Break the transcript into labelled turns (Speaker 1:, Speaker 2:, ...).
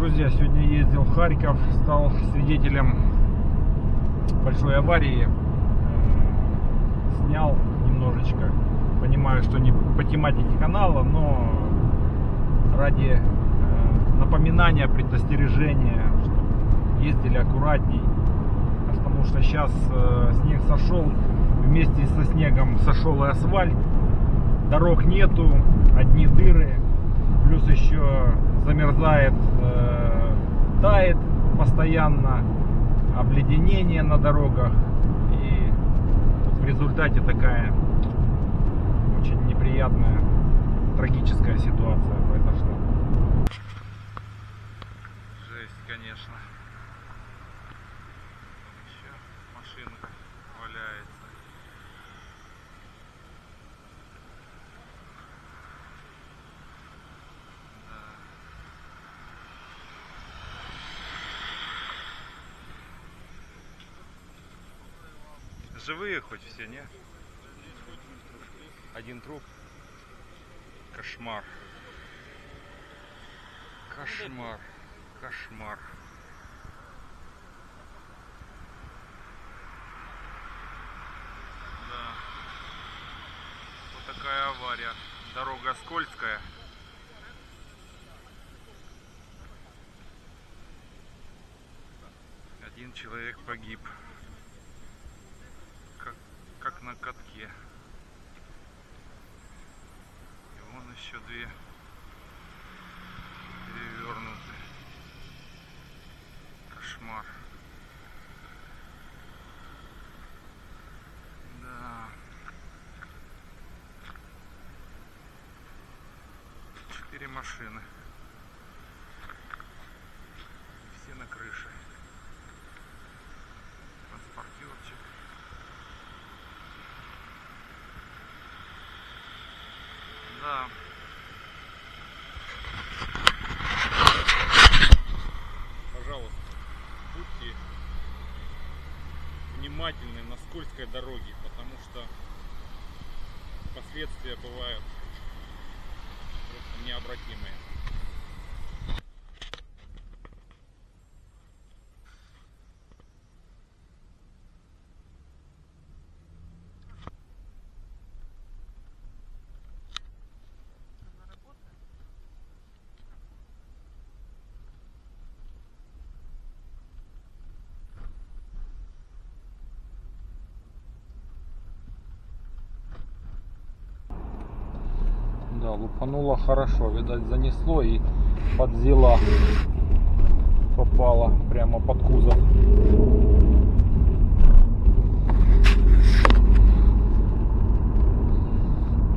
Speaker 1: Друзья, сегодня ездил в Харьков, стал свидетелем большой аварии. Снял немножечко. Понимаю, что не по тематике канала, но ради напоминания, предостережения, чтобы ездили аккуратней. Потому что сейчас снег сошел, вместе со снегом сошел и асфальт. Дорог нету, одни дыры. Плюс еще замерзает, тает постоянно, обледенение на дорогах. И в результате такая очень неприятная, трагическая ситуация произошла. Жесть, конечно. Еще машинка валяется. Живые хоть все, не? Один труп. Кошмар. Кошмар. Кошмар. Да. Вот такая авария. Дорога скользкая. Один человек погиб. Как на катке. И вон еще две перевернуты. Кошмар. Да. 4 машины. Все на крыше. Транспортерчик. Да. Пожалуйста, будьте внимательны на скользкой дороге, потому что последствия бывают просто необратимые. Да, лупануло хорошо, видать, занесло и под зела попало прямо под кузов.